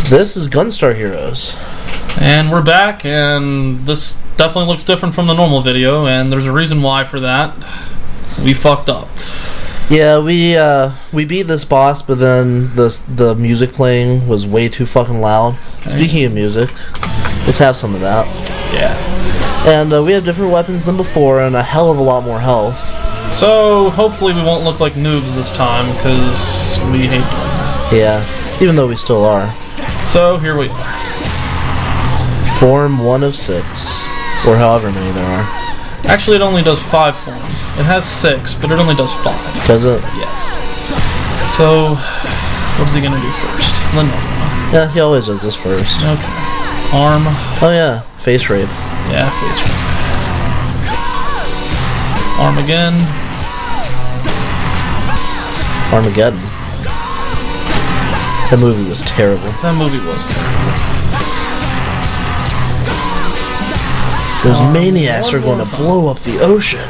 This is Gunstar Heroes. And we're back, and this definitely looks different from the normal video, and there's a reason why for that. We fucked up. Yeah, we beat this boss, but then the music playing was way too fucking loud. Okay. Speaking of music, let's have some of that. Yeah. And we have different weapons than before, and a hell of a lot more health. So hopefully we won't look like noobs this time, because we hate doing that. Yeah, even though we still are. So here we are. Form 1 of 6, or however many there are. Actually, it only does 5 forms. It has 6, but it only does 5. Does it? Yes. So, what is he gonna do first? The normal one. Yeah, he always does this first. Okay. Arm. Oh yeah, face rape. Yeah, face rape. Arm again. Armageddon. That movie was terrible. That movie was terrible. Those maniacs are going to blow up the ocean.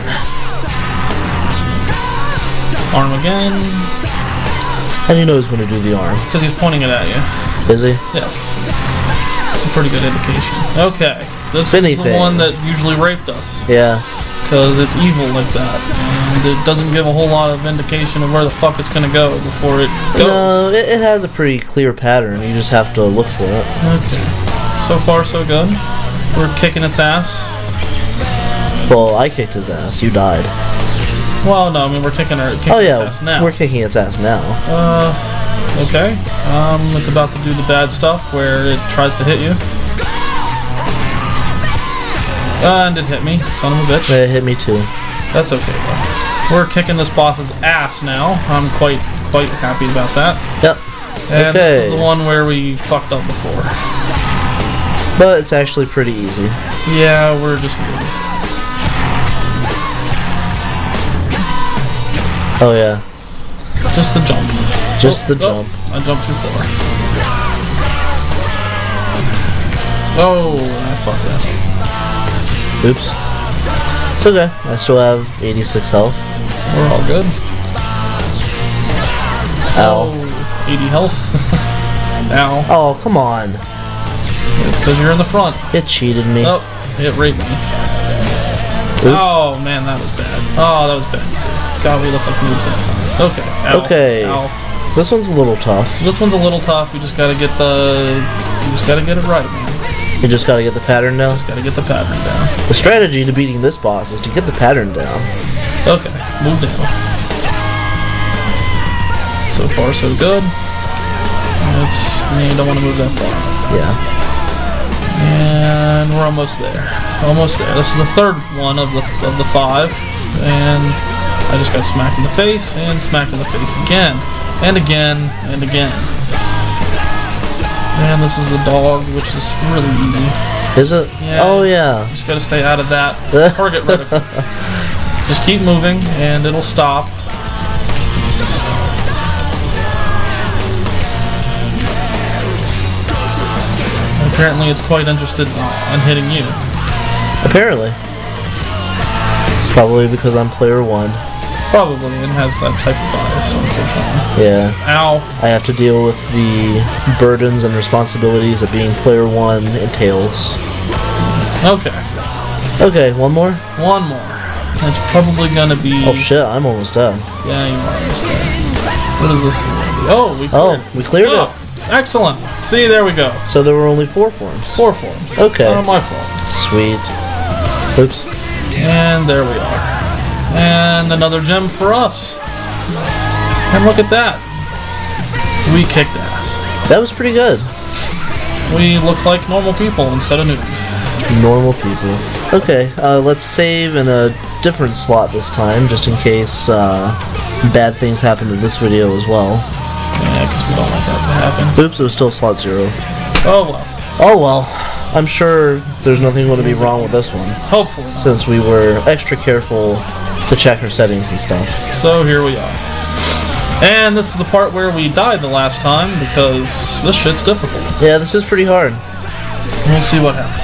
Arm again. How do you know he's going to do the arm? Because he's pointing it at you. Is he? Yes. It's a pretty good indication. Okay. This Spinny is the thing. one that usually raped us. Yeah. Because it's evil like that. And it doesn't give a whole lot of indication of where the fuck it's going to go before it goes. No, it has a pretty clear pattern. You just have to look for it. Okay. So far, so good. We're kicking its ass. Well, I kicked his ass. You died. Well, no, I mean, we're kicking its ass now. We're kicking its ass now. Okay. It's about to do the bad stuff where it tries to hit you. And it hit me, son of a bitch. It hit me too. That's okay, though. We're kicking this boss's ass now. I'm quite happy about that. Yep. And okay. This is the one where we fucked up before. But it's actually pretty easy. Yeah, we're just good. Oh yeah. Just the jump. Just the jump. I jumped too far. Oh, I fucked that. Oops. It's okay. I still have 86 health. We're all good. Ow. Oh, 80 health. Ow. Oh, come on. It's because you're in the front. It cheated me. Oh, it raped me. Oops. Oh, man, that was bad. Oh, that was bad. God, we look like noobs that time. Okay. Ow. Okay. Ow. This one's a little tough. This one's a little tough. You just gotta get it right, man. You just gotta get the pattern down? Just gotta get the pattern down. The strategy to beating this boss is to get the pattern down. Okay, move down. So far, so good. You don't want to move that far. Yeah. And we're almost there. Almost there. This is the third one of the 5. And I just got smacked in the face, and smacked in the face again. And again, and again. And this is the dog, which is really easy. Is it? Yeah. Oh, yeah. You just gotta stay out of that target reticle. Just keep moving, and it'll stop. Apparently, it's quite interested in hitting you. Apparently. Probably because I'm player 1. Probably, it has that type of bias, unfortunately. Yeah. Ow. I have to deal with the burdens and responsibilities that being player 1 entails. Okay. Okay, one more? One more. It's probably gonna be... Oh shit, I'm almost done. Yeah, you are almost there. What is this gonna be? Oh, we cleared it. We cleared it. Excellent. See, there we go. So there were only 4 forms. 4 forms. Okay. Not my fault. Sweet. Oops. And there we are. And another gem for us. And look at that. We kicked ass. That was pretty good. We look like normal people instead of noobs. Normal people. Okay, let's save in a different slot this time, just in case bad things happen to this video as well. Yeah, because we don't want that to happen. Oops, it was still slot 0. Oh well. Oh well. I'm sure there's nothing going to be wrong with this one. Hopefully not. Since we were extra careful to check our settings and stuff. So here we are. And this is the part where we died the last time, because this shit's difficult. Yeah, this is pretty hard. We'll see what happens.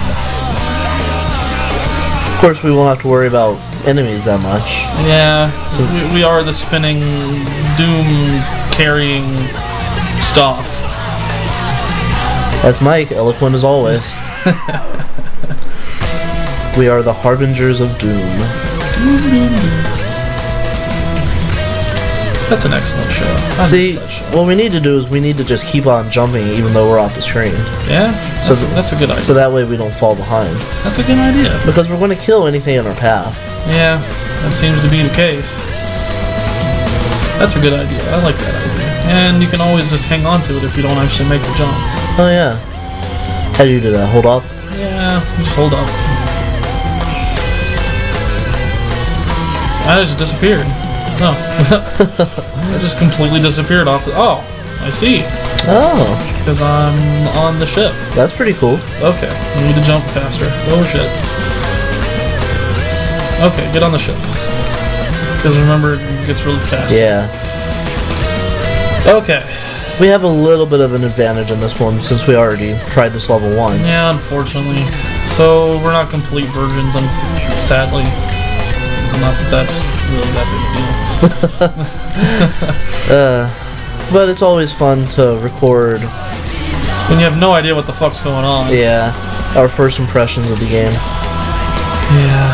Of course, we won't have to worry about enemies that much. Yeah, we are the spinning, doom-carrying stuff. That's Mike, eloquent as always. We are the harbingers of doom. That's an excellent show. See, what we need to do is we need to just keep on jumping even though we're off the screen. Yeah? That's a good idea. So that way we don't fall behind. That's a good idea. Because we're going to kill anything in our path. Yeah, that seems to be the case. That's a good idea. I like that idea. And you can always just hang on to it if you don't actually make the jump. Oh yeah. How do you do that? Hold up? Yeah, just hold up. I just disappeared. No. I just completely disappeared off the... Oh, I see. Oh. Because I'm on the ship. That's pretty cool. Okay, you need to jump faster. Oh shit. Okay, get on the ship. Because remember, it gets really fast. Yeah. Okay. We have a little bit of an advantage in this one since we already tried this level once. Yeah, unfortunately. So, we're not complete virgins, sadly. Not that that's really that big a deal. But it's always fun to record. When you have no idea what the fuck's going on. Yeah, our first impressions of the game. Yeah.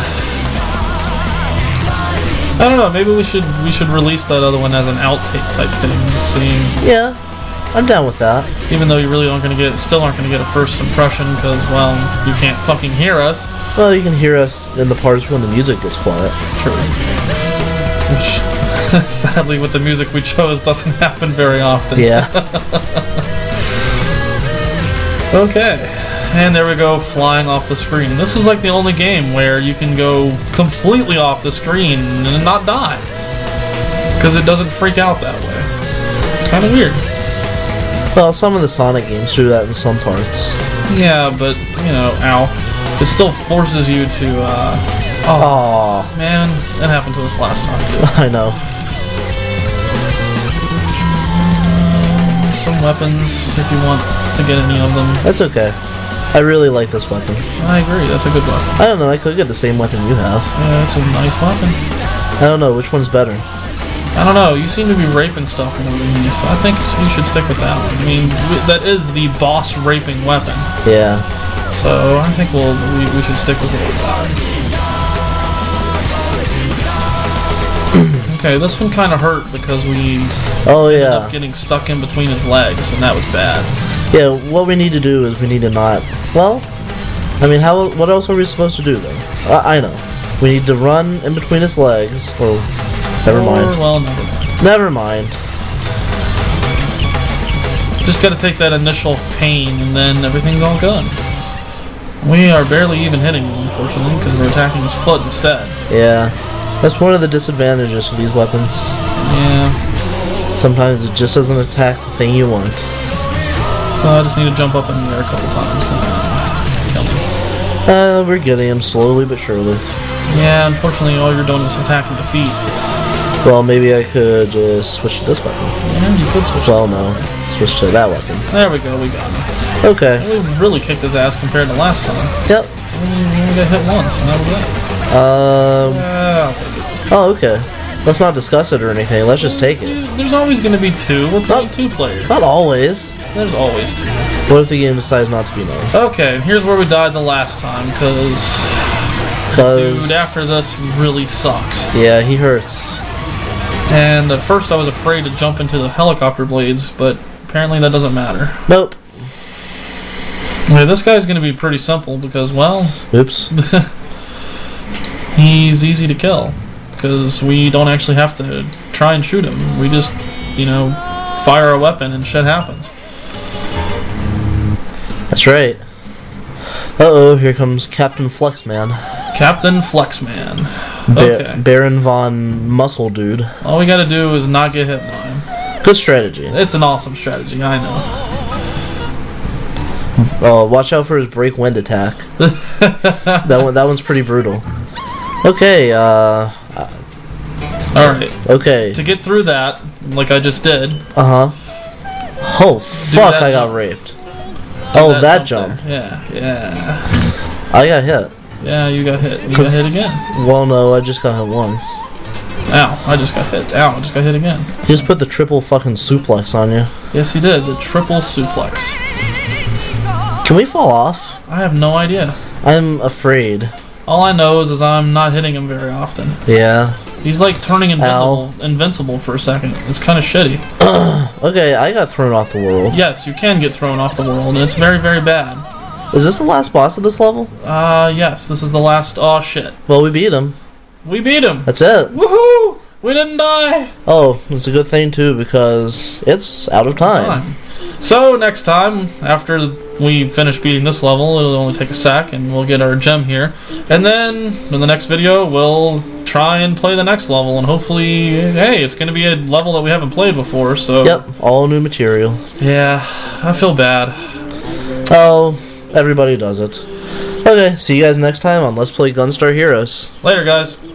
I don't know. Maybe we should release that other one as an outtake type thing. Seeing. Yeah, I'm down with that. Even though you really still aren't gonna get a first impression because well, you can't fucking hear us. Well, you can hear us in the parts when the music gets quiet. True. Which, sadly, with the music we chose, doesn't happen very often. Yeah. Okay. And there we go, flying off the screen. This is like the only game where you can go completely off the screen and not die. Because it doesn't freak out that way. It's kind of weird. Well, some of the Sonic games do that in some parts. Yeah, but, you know, ow. It still forces you to, Oh man, that happened to us last time, too. I know. Some weapons, if you want to get any of them. That's okay. I really like this weapon. I agree, that's a good weapon. I don't know, I could get the same weapon you have. Yeah, it's a nice weapon. I don't know, which one's better? I don't know, you seem to be raping stuff more than me, so I think you should stick with that one. I mean, that is the boss raping weapon. Yeah. So I think we should stick with what we got. Okay, this one kind of hurt because we ended up getting stuck in between his legs, and that was bad. Yeah, what we need to do is we need to not... Well, I mean, what else are we supposed to do, then? I know. We need to run in between his legs, or... Never mind. Well, never mind. Never mind. Just gotta take that initial pain, and then everything's all good. We are barely even hitting him, unfortunately, because we're attacking his foot instead. Yeah. That's one of the disadvantages of these weapons. Yeah. Sometimes it just doesn't attack the thing you want. So I just need to jump up in the air a couple times and kill him. We're getting him slowly but surely. Yeah, unfortunately all you're doing is attacking the feet. Well, maybe I could switch to this weapon. Yeah, you could switch. Well, no. Switch to that weapon. There we go, we got him. Okay. We really kicked his ass compared to last time. Yep. We only got hit once, and that was it. I'll take it. Oh, okay. Let's not discuss it or anything. Let's just take it. There's always going to be two. We're playing two players. Not always. There's always two. What if the game decides not to be nice? Okay, here's where we died the last time, because dude after this really sucks. Yeah, he hurts. And at first I was afraid to jump into the helicopter blades, but apparently that doesn't matter. Nope. Okay, this guy's going to be pretty simple because, well... Oops. He's easy to kill. Because we don't actually have to try and shoot him. We just, you know, fire a weapon and shit happens. That's right. Uh-oh, here comes Captain Flexman. Captain Flexman. Okay. Baron Von Muscle Dude. All we gotta do is not get hit by him. Good strategy. It's an awesome strategy, I know. Oh, watch out for his break wind attack. that one's pretty brutal. Okay, alright. Okay. To get through that, like I just did. Uh-huh. Oh, fuck, I got raped. Oh, that jump. Yeah, yeah. I got hit. Yeah, you got hit. You got hit again. Well, no, I just got hit once. Ow, I just got hit. Ow, I just got hit again. He just put the triple fucking suplex on you. Yes, he did. The triple suplex. Can we fall off? I have no idea. I'm afraid. All I know is I'm not hitting him very often. Yeah. He's like turning invincible for a second. It's kind of shitty. Okay, I got thrown off the world. Yes, you can get thrown off the world, and it's very, very bad. Is this the last boss of this level? Yes, this is the last. Oh, shit. Well, we beat him. We beat him. That's it. Woohoo! We didn't die. Oh, it's a good thing, too, because it's out of time. So, next time, after we finish beating this level, it'll only take a sec, and we'll get our gem here. And then, in the next video, we'll try and play the next level, and hopefully, hey, it's going to be a level that we haven't played before, so... Yep, all new material. Yeah, I feel bad. Oh, everybody does it. Okay, see you guys next time on Let's Play Gunstar Heroes. Later, guys.